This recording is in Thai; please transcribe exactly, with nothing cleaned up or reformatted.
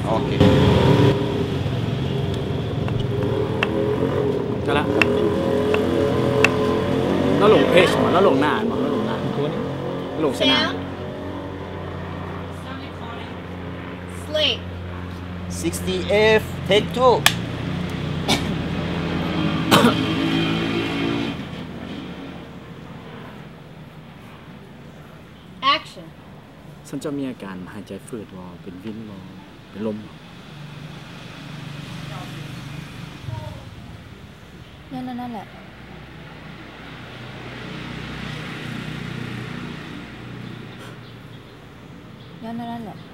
โอเคก็ละแล้วลงเพจมาแล้วลงหน้ามาแล้วลงหน้าลงชนะ Slate. sixty F take two Action. ฉันจะมีอาการหายใจฝืดวอเป็นวินวอเป็นลมนั่นนั่นแหละนั่นนั่นแหละ